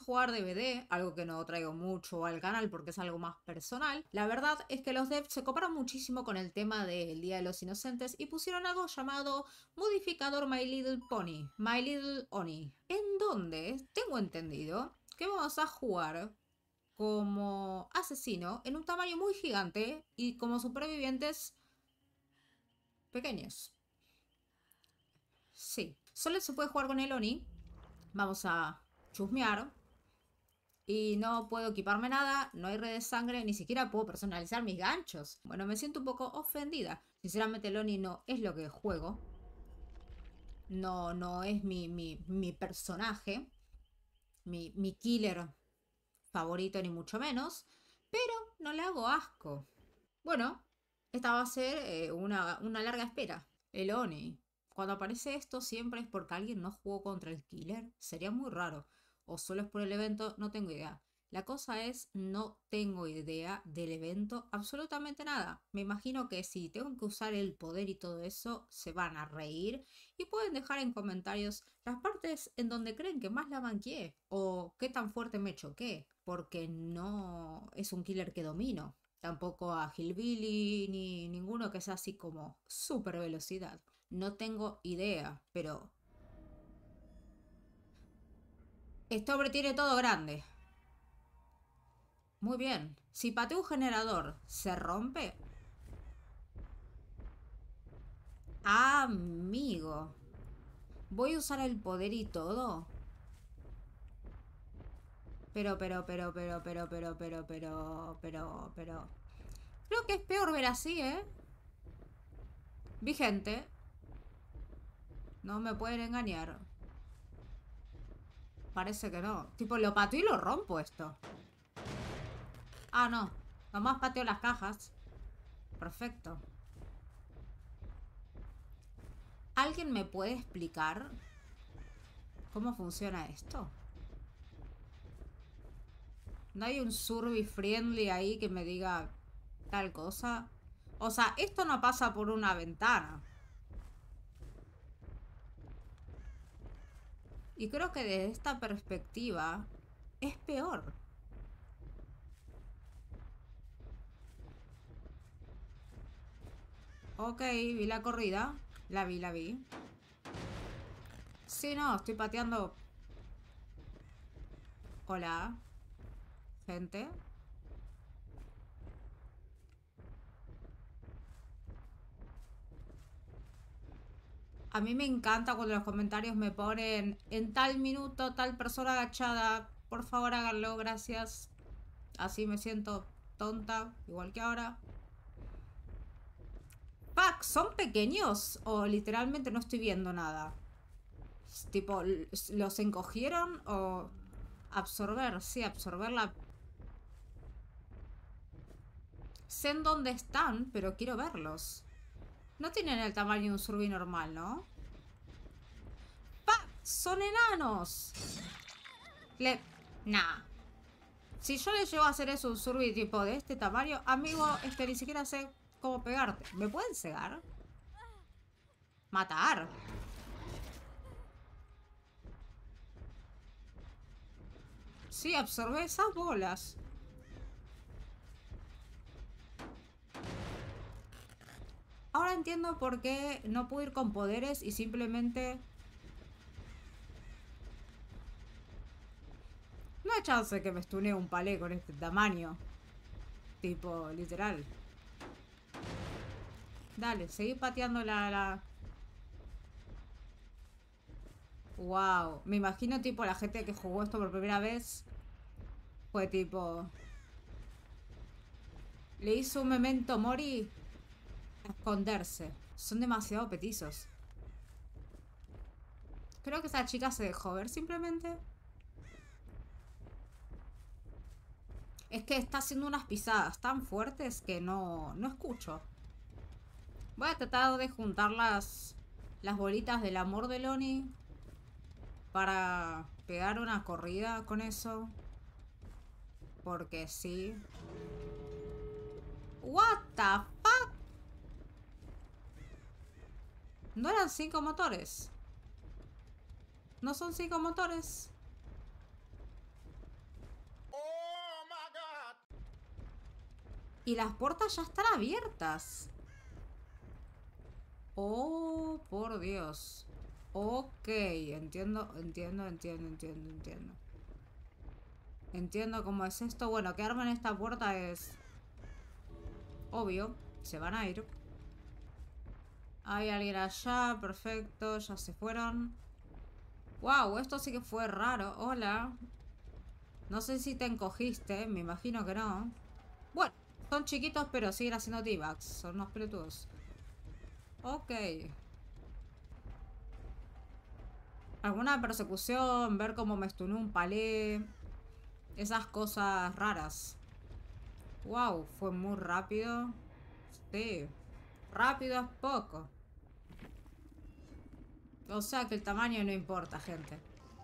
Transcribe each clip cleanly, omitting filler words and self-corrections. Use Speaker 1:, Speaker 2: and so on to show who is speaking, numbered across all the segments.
Speaker 1: jugar DVD, algo que no traigo mucho al canal porque es algo más personal. La verdad es que los devs se coparon muchísimo con el tema del Día de los Inocentes y pusieron algo llamado modificador My Little Pony, My Little Oni, en donde tengo entendido que vamos a jugar como asesino en un tamaño muy gigante y como supervivientes pequeños. Sí, solo se puede jugar con el Oni. Vamos a chusmear. Y no puedo equiparme nada, no hay red de sangre, ni siquiera puedo personalizar mis ganchos. Bueno, me siento un poco ofendida. Sinceramente, el Oni no es lo que juego. No es mi personaje, mi killer favorito, ni mucho menos. Pero no le hago asco. Bueno, esta va a ser una larga espera. El Oni. Cuando aparece esto siempre es porque alguien no jugó contra el killer. Sería muy raro. O solo es por el evento, no tengo idea. La cosa es, no tengo idea del evento, absolutamente nada. Me imagino que si tengo que usar el poder y todo eso, se van a reír. Y pueden dejar en comentarios las partes en donde creen que más la manqué. O qué tan fuerte me choqué. Porque no es un killer que domino. Tampoco a Hillbilly ni ninguno que sea así como super velocidad. No tengo idea, pero este hombre tiene todo grande. Muy bien. Si pateo un generador, ¿se rompe? Amigo. ¿Voy a usar el poder y todo? Pero. Creo que es peor ver así, ¿eh? Vigente. No me pueden engañar. Parece que no. Tipo, lo pateo y lo rompo esto. Ah, no. Nomás pateo las cajas. Perfecto. ¿Alguien me puede explicar cómo funciona esto? ¿No hay un survey friendly ahí que me diga tal cosa? O sea, esto no pasa por una ventana. Y creo que desde esta perspectiva es peor. Ok, vi la corrida. La vi. Sí, no, estoy pateando. Hola, gente. A mí me encanta cuando los comentarios me ponen en tal minuto, tal persona agachada. Por favor, háganlo, gracias. Así me siento tonta, igual que ahora. Fuck, ¿son pequeños? O literalmente no estoy viendo nada. Tipo, ¿los encogieron o absorber? Sí, absorber la... Sé en dónde están, pero quiero verlos. No tienen el tamaño de un surby normal, ¿no? ¡Fuck! ¡Son enanos! Nah. Si yo le llego a hacer eso un surby tipo de este tamaño, amigo, ni siquiera sé cómo pegarte. ¿Me pueden cegar? Matar. Sí, absorbe esas bolas. Ahora entiendo por qué no puedo ir con poderes y simplemente... No hay chance que me stune un palé con este tamaño. Tipo, literal. Dale, seguí pateando la... Wow. Me imagino tipo la gente que jugó esto por primera vez. Fue tipo... Le hizo un memento mori a esconderse. Son demasiado petizos. Creo que esa chica se dejó ver simplemente. Es que está haciendo unas pisadas tan fuertes que no escucho. Voy a tratar de juntar las bolitas del amor de Loni para pegar una corrida con eso. Porque sí. What the fuck? No eran 5 motores. No son 5 motores. Y las puertas ya están abiertas. Oh, por Dios. Ok, entiendo. Entiendo cómo es esto. Bueno, quedarme en esta puerta es obvio. Se van a ir. Hay alguien allá, perfecto. Ya se fueron. Wow, esto sí que fue raro. Hola. No sé si te encogiste, me imagino que no. Bueno, son chiquitos pero siguen haciendo T-Bags. Son unos pelotudos. Ok. ¿Alguna persecución? Ver cómo me stuneó un palé. Esas cosas raras. Wow, fue muy rápido. Sí. Rápido es poco. O sea que el tamaño no importa, gente.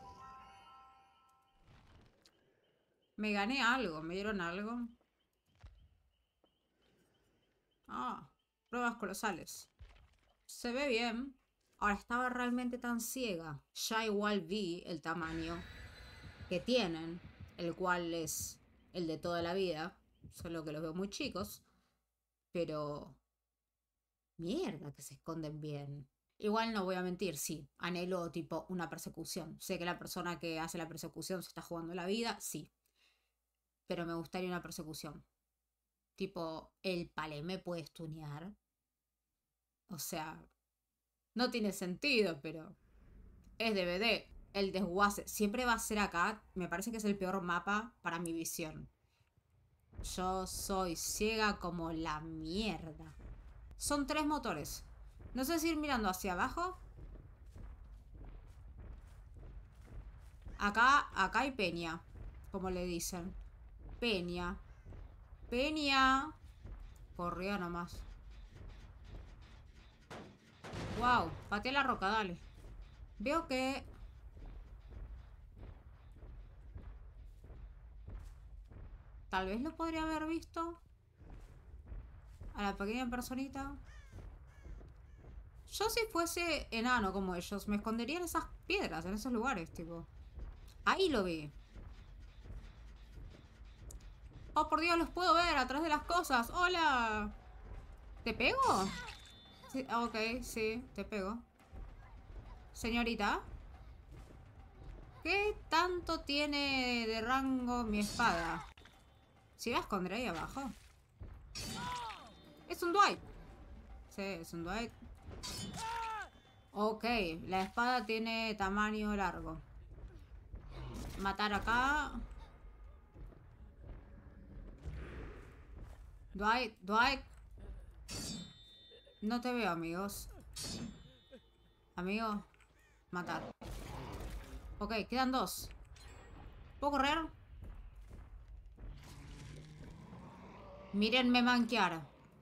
Speaker 1: Me gané algo, me dieron algo. Ah, pruebas colosales. Se ve bien. Ahora, estaba realmente tan ciega. Ya igual vi el tamaño que tienen, el cual es el de toda la vida. Solo que los veo muy chicos. Pero... mierda, que se esconden bien. Igual no voy a mentir, sí. Anhelo tipo una persecución. Sé que la persona que hace la persecución se está jugando la vida, sí. Pero me gustaría una persecución. Tipo, el palé me puede stunear. O sea, no tiene sentido, pero es DVD. El desguace siempre va a ser acá. Me parece que es el peor mapa para mi visión. Yo soy ciega como la mierda. Son 3 motores. No sé si ir mirando hacia abajo. Acá hay peña, como le dicen. Peña. Peña. Corrió nomás. Wow, pateé la roca, dale. Veo que... tal vez lo podría haber visto. A la pequeña personita. Yo si fuese enano como ellos, me escondería en esas piedras, en esos lugares, tipo. Ahí lo vi. Oh, por Dios, los puedo ver atrás de las cosas. ¡Hola! ¿Te pego? Sí, ok, sí, te pego. Señorita, ¿qué tanto tiene de rango mi espada? ¿Se iba a esconder ahí abajo? Es un Dwight. Sí, es un Dwight. Ok, la espada tiene tamaño largo. Matar acá. Dwight, Dwight. No te veo, amigos. Amigo, matar. Ok, quedan 2. ¿Puedo correr? Mírenme manquear.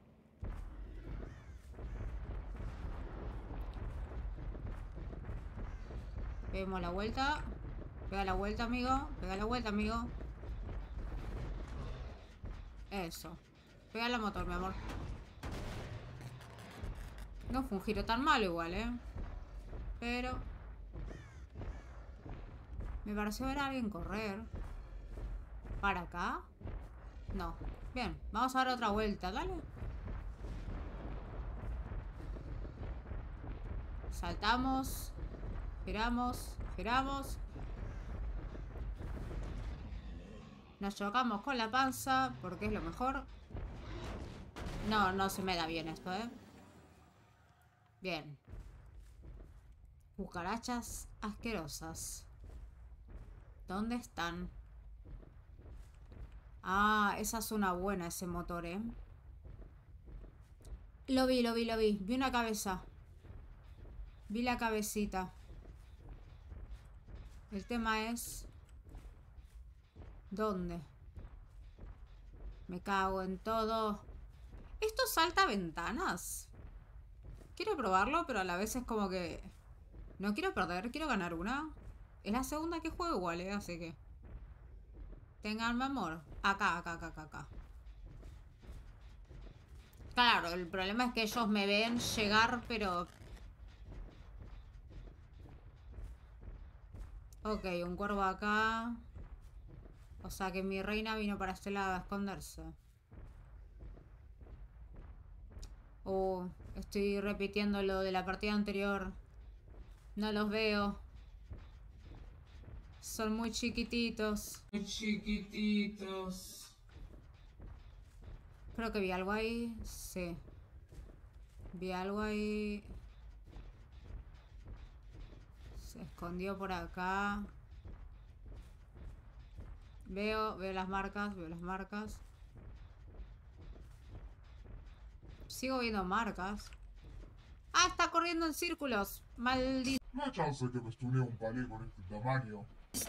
Speaker 1: Vemos la vuelta. Pega la vuelta, amigo. Pega la vuelta, amigo. Eso. Pega la motor, mi amor. No fue un giro tan malo igual, ¿eh? Pero... me pareció ver a alguien correr. ¿Para acá? No. Bien, vamos a dar otra vuelta, dale. Saltamos. Giramos. Giramos. Nos chocamos con la panza porque es lo mejor. No, no se me da bien esto, ¿eh? Bien. Cucarachas asquerosas. ¿Dónde están? Ah, esa es una buena, ese motor, ¿eh? Lo vi, lo vi, lo vi. Vi una cabeza. Vi la cabecita. El tema es... ¿dónde? Me cago en todo. ¿Esto salta ventanas? Quiero probarlo, pero a la vez es como que... no quiero perder, quiero ganar una. Es la segunda que juego igual, ¿eh? Así que... ténganme amor. Acá, acá, acá, acá, acá. Claro, el problema es que ellos me ven llegar, pero... ok, un cuervo acá. O sea que mi reina vino para este lado a esconderse. Oh, estoy repitiendo lo de la partida anterior. No los veo. Son muy chiquititos. Muy chiquititos. Creo que vi algo ahí. Sí. Vi algo ahí. Se escondió por acá. Veo las marcas, veo las marcas. Sigo viendo marcas. ¡Ah, está corriendo en círculos! Maldito.
Speaker 2: No hay chance que me estunee un palé con este tamaño.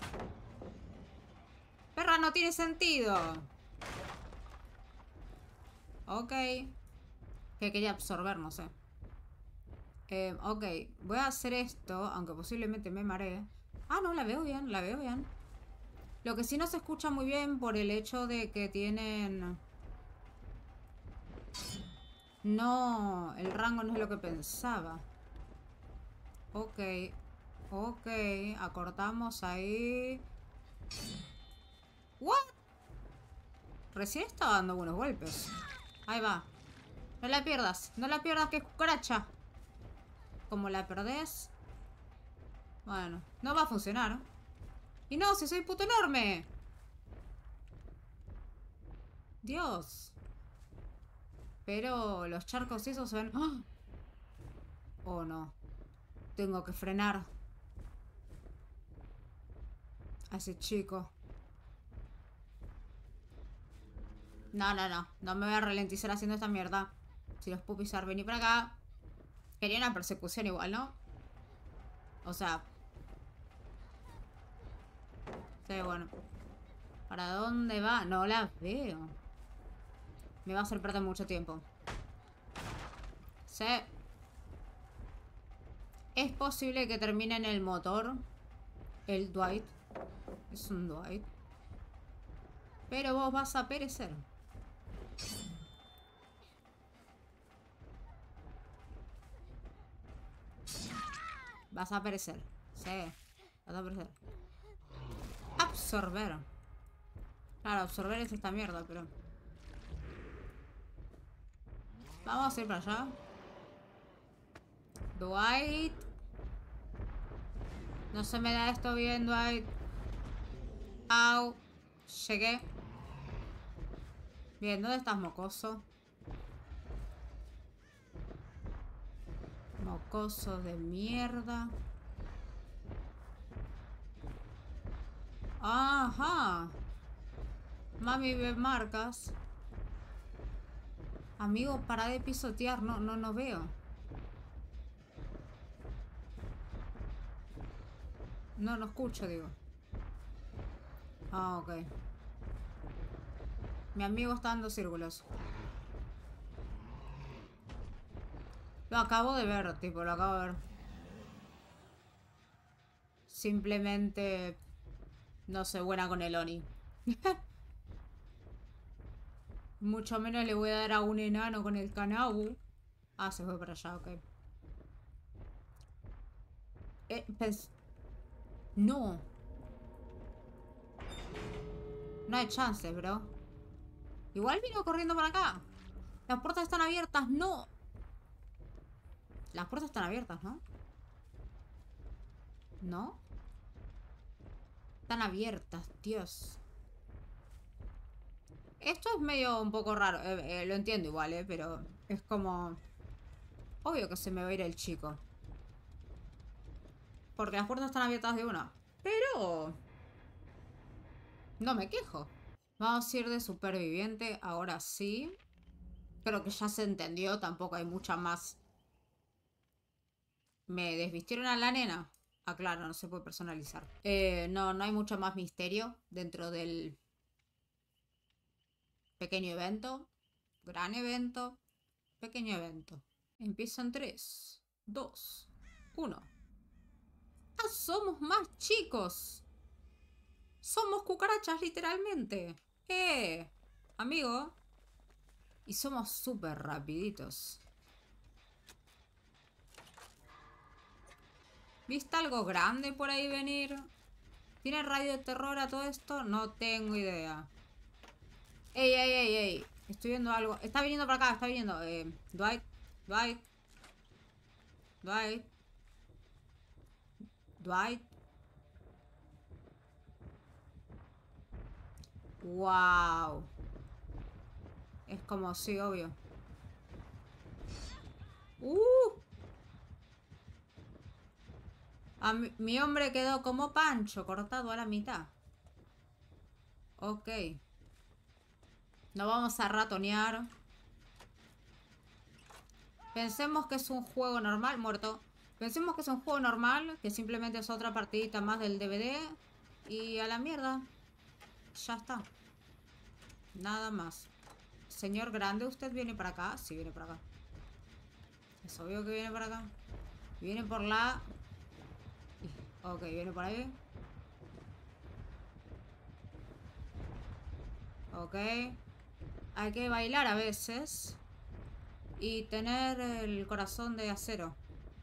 Speaker 1: Perra, no tiene sentido. Ok. Que quería absorber, no sé. Ok, voy a hacer esto, aunque posiblemente me maree. Ah, no, la veo bien, la veo bien. Lo que sí no se escucha muy bien por el hecho de que tienen... No, el rango no es lo que pensaba. Ok, ok, acortamos ahí. ¿What? Recién estaba dando buenos golpes. Ahí va. No la pierdas, no la pierdas, que es cucaracha. Como la perdés... Bueno, no va a funcionar. Y no, si soy puto enorme. Dios. Pero los charcos esos se ven... ¡Ah! Oh, no. Tengo que frenar a ese chico. No, no, no. No me voy a ralentizar haciendo esta mierda. Si los puedo pisar, vení para acá. Quería una persecución igual, ¿no? O sea... Sí, bueno. ¿Para dónde va? No la veo. Me va a hacer perder mucho tiempo. Sí. Es posible que termine en el motor. El Dwight. Es un Dwight. Pero vos vas a perecer. Vas a perecer. Sí. Vas a perecer. Absorber. Claro, absorber es esta mierda, pero... Vamos a ir para allá. Dwight. No se me da esto bien, Dwight. Au. Llegué. Bien, ¿dónde estás, mocoso? Mocoso de mierda. Ajá. Mami ve marcas. Amigo, para de pisotear. No veo. No escucho, digo. Ah, ok. Mi amigo está dando círculos. Lo acabo de ver, tipo, lo acabo de ver. Simplemente no soy buena con el Oni. Mucho menos le voy a dar a un enano con el Kanabu. Ah, se fue para allá, ok. No. No hay chance, bro. Igual vino corriendo para acá. Las puertas están abiertas, no. Las puertas están abiertas, ¿no? ¿No? Están abiertas, Dios. Esto es medio un poco raro. Lo entiendo igual, pero es como... Obvio que se me va a ir el chico. Porque las puertas están abiertas de una. Pero... No me quejo. Vamos a ir de superviviente, ahora sí. Creo que ya se entendió, tampoco hay mucha más. ¿Me desvistieron a la nena? Ah, claro, no se puede personalizar. No hay mucho más misterio dentro del pequeño evento. Gran evento. Pequeño evento. Empieza en 3, 2, 1. ¡Ah, somos más chicos! Somos cucarachas, literalmente. Amigo. Y somos súper rapiditos. ¿Viste algo grande por ahí venir? ¿Tiene radio de terror a todo esto? No tengo idea. ¡Ey! Estoy viendo algo. Está viniendo para acá, está viniendo. Dwight. Dwight. Dwight. Dwight. Wow. Es como, sí, obvio. Mi hombre quedó como Pancho, cortado a la mitad. Ok. No vamos a ratonear. Pensemos que es un juego normal. Muerto. Pensemos que es un juego normal, que simplemente es otra partidita más del DVD. Y a la mierda. Ya está. Nada más. Señor grande, ¿usted viene para acá? Sí, viene para acá. Es obvio que viene para acá. Viene por la... Ok, viene por ahí. Ok. Hay que bailar a veces. Y tener el corazón de acero.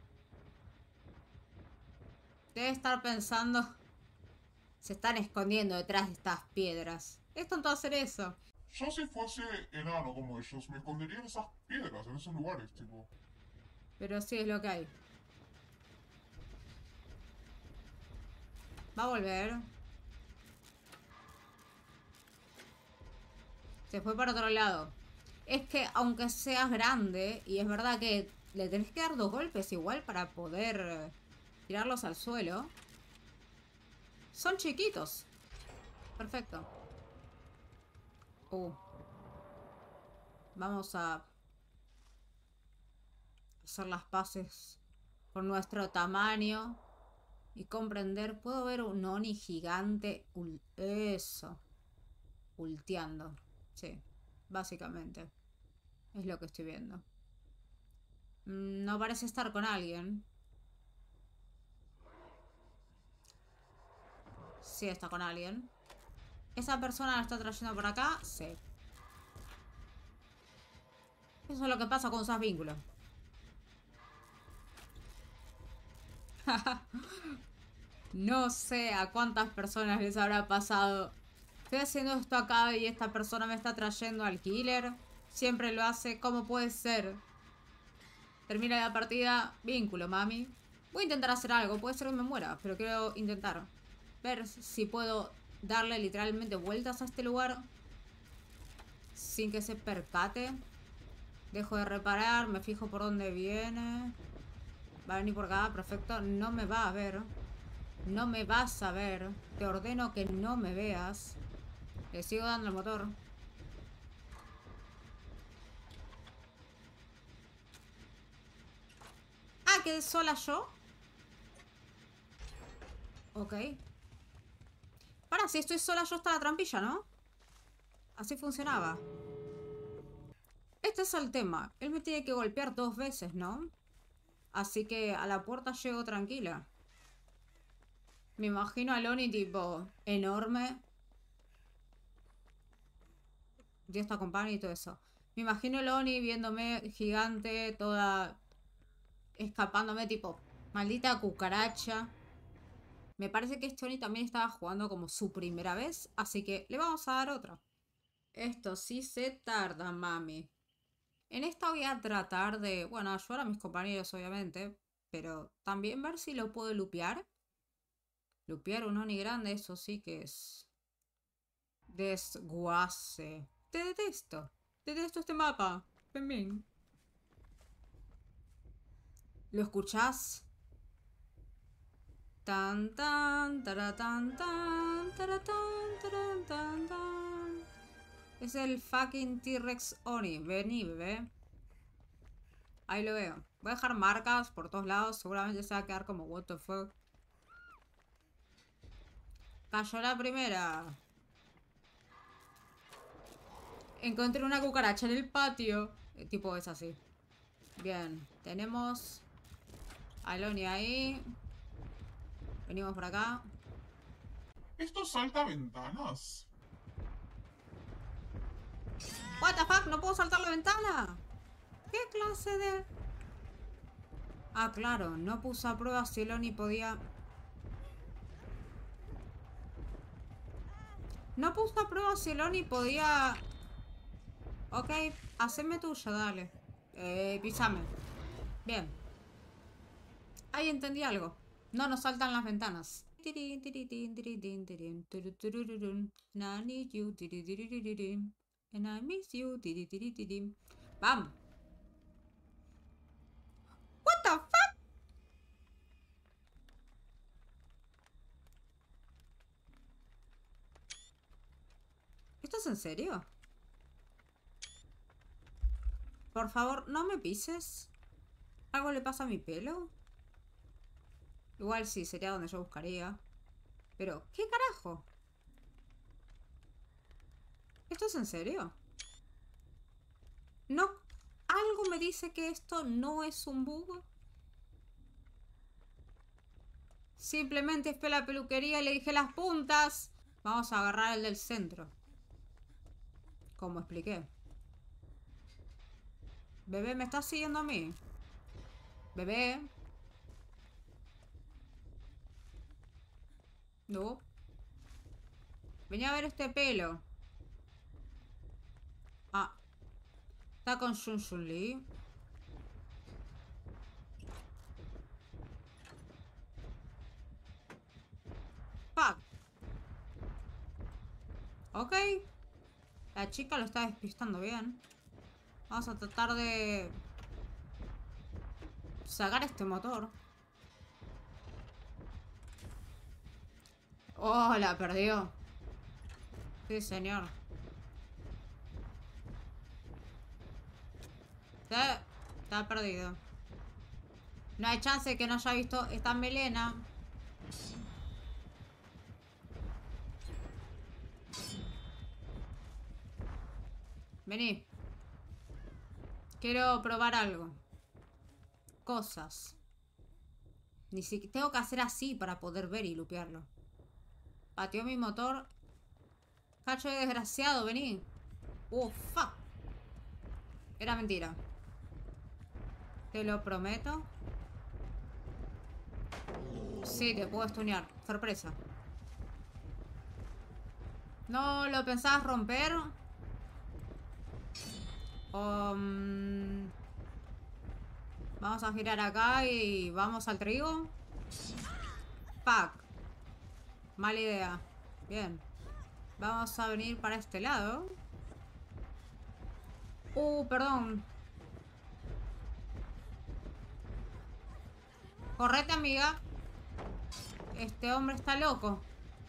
Speaker 1: Debe estar pensando... Se están escondiendo detrás de estas piedras. Es tonto hacer eso.
Speaker 2: Yo si fuese enano como ellos, me escondería en esas piedras, en esos lugares, tipo.
Speaker 1: Pero sí es lo que hay. Va a volver. Se fue para otro lado. Es que aunque seas grande, y es verdad que le tenés que dar 2 golpes igual para poder tirarlos al suelo. Son chiquitos. Perfecto. Vamos a hacer las paces con nuestro tamaño y comprender. Puedo ver un Oni gigante. Eso. Ulteando. Sí, básicamente. Es lo que estoy viendo. No parece estar con alguien. Sí está con alguien. ¿Esa persona la está trayendo por acá? Sí. Eso es lo que pasa cuando usas vínculos. No sé a cuántas personas les habrá pasado. Estoy haciendo esto acá y esta persona me está trayendo al killer. Siempre lo hace. ¿Cómo puede ser? Termina la partida. Vínculo, mami. Voy a intentar hacer algo. Puede ser que me muera, pero quiero intentar. Ver si puedo darle literalmente vueltas a este lugar sin que se percate. Dejo de reparar. Me fijo por dónde viene. Va a venir por acá. Perfecto. No me va a ver. No me vas a ver. Te ordeno que no me veas. Le sigo dando el motor. Ah, ¿quedé sola yo? Ok. Para, si estoy sola yo está la trampilla, ¿no? Así funcionaba. Este es el tema. Él me tiene que golpear 2 veces, ¿no? Así que a la puerta llego tranquila. Me imagino a Lonnie tipo enorme. Y esta compañía y todo eso. Me imagino a Lonnie viéndome gigante, toda escapándome tipo maldita cucaracha. Me parece que Tony también estaba jugando como su primera vez, así que le vamos a dar otra. Esto sí se tarda, mami. En esta voy a tratar de, bueno, ayudar a mis compañeros, obviamente, pero también ver si lo puedo lupear. Lupear un Oni grande, eso sí que es desguace. Te detesto. Detesto este mapa. Ven. ¿Lo escuchás? Tan tan, taratán, tan, taratán, taratán, tan. Es el fucking T-Rex Oni. Vení, bebé. Ahí lo veo. Voy a dejar marcas por todos lados. Seguramente se va a quedar como what the fuck. Cayó la primera. Encontré una cucaracha en el patio. El tipo es así. Bien. Tenemos a Loni ahí. Venimos por acá.
Speaker 2: ¿Esto salta ventanas?
Speaker 1: What the fuck, no puedo saltar la ventana. ¿Qué clase de...? Ah, claro, no puse a prueba si Loni podía... No puse a prueba si Loni podía... Ok, haceme tuya, dale. Písame. Bien. Ahí entendí algo. No nos saltan las ventanas. And I need you. And I miss you. Vamos. What the fuck? ¿Esto es en serio? Por favor, no me pises. ¿Algo le pasa a mi pelo? Igual sí, sería donde yo buscaría. Pero, ¿qué carajo? ¿Esto es en serio? No. Algo me dice que esto no es un bug. Simplemente fue a la peluquería y le dije las puntas. Vamos a agarrar el del centro. Como expliqué. Bebé, ¿me estás siguiendo a mí? Bebé. No. Venía a ver este pelo. Ah. Está con Shun Li. Fuck. Ok. La chica lo está despistando bien. Vamos a tratar de sacar este motor. Oh, la perdió. Sí, señor. Está perdido. No hay chance de que no haya visto esta melena. Vení. Quiero probar algo. Cosas. Ni siquiera tengo que hacer así para poder ver y lupearlo. Pateó mi motor. Cacho de desgraciado, vení. Fuck. Era mentira. Te lo prometo. Sí, te puedo stunear. Sorpresa. ¿No lo pensabas romper? Vamos a girar acá y vamos al trigo. Fuck. Mala idea. Bien. Vamos a venir para este lado. Perdón. Correte, amiga. Este hombre está loco.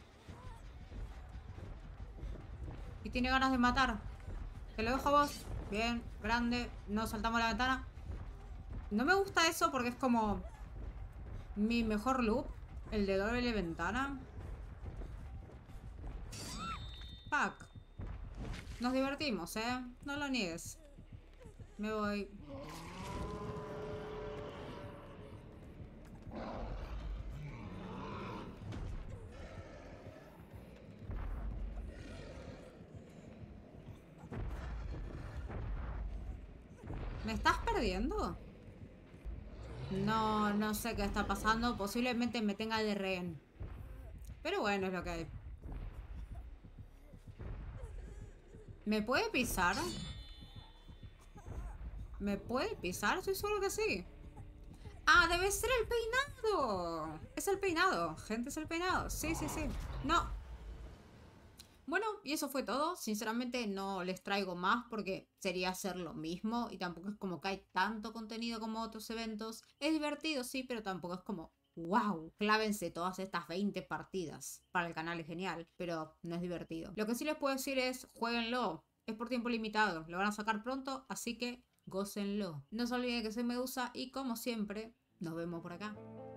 Speaker 1: Y tiene ganas de matar. Te lo dejo a vos. Bien, grande. No saltamos la ventana. No me gusta eso porque es como mi mejor loop. El de doble ventana. Fuck. Nos divertimos, ¿eh? No lo niegues. Me voy. ¿Me estás perdiendo? No, no sé qué está pasando. Posiblemente me tenga de rehén. Pero bueno, es lo que hay. ¿Me puede pisar? ¿Me puede pisar? Estoy seguro que sí. Ah, debe ser el peinado. Es el peinado, gente, es el peinado. Sí, sí, sí. No. Bueno, y eso fue todo. Sinceramente no les traigo más porque sería hacer lo mismo y tampoco es como que hay tanto contenido como otros eventos. Es divertido, sí, pero tampoco es como wow, clávense todas estas 20 partidas. Para el canal es genial, pero no es divertido. Lo que sí les puedo decir es, jueguenlo. Es por tiempo limitado, lo van a sacar pronto, así que gócenlo. No se olviden que soy Medusa y como siempre, nos vemos por acá.